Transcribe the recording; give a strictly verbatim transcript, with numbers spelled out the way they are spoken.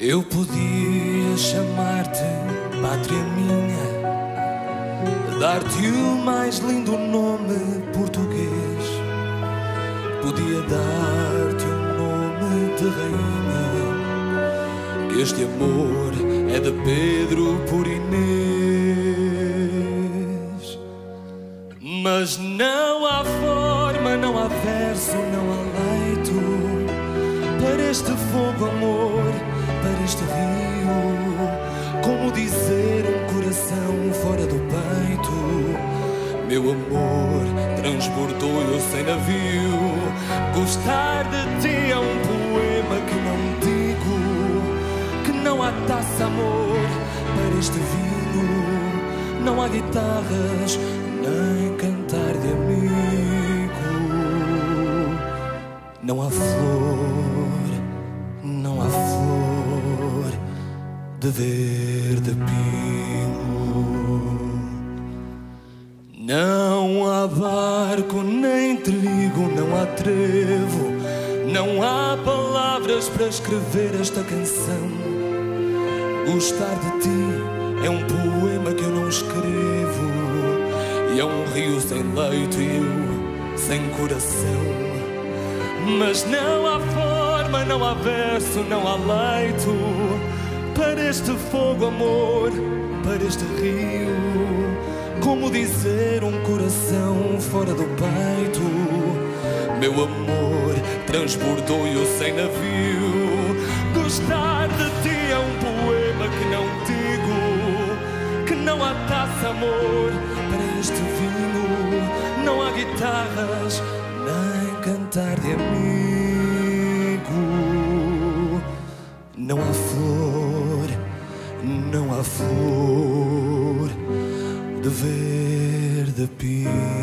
Eu podia chamar-te pátria minha, dar-te o mais lindo nome português. Podia dar-te o nome de rainha, que este amor é de Pedro por Inês. Mas não há forma, não há verso, não há leito para este fogo, amor, para este rio. Como dizer um coração fora do peito? Meu amor transbordou, eu sem navio. Gostar de ti é um poema que não digo, que não há taça, amor, para este vinho. Não há guitarras, nem cantar de amigo. Não há flor, não há flor de verde pingo. Não há barco, nem trigo, não há trevo, não há palavras para escrever esta canção. Gostar de ti é um poema que eu não escrevo, e é um rio sem leito e eu sem coração. Mas não há forma, não há verso, não há leito para este fogo, amor, para este rio. Como dizer um coração fora do peito? Meu amor transbordou e eu sem navio. Gostar de ti é um poema que não digo, que não há taça, amor, para este vinho. Não há guitarras, nem cantar de amigo. Não há flor, não há flor de verde pingo.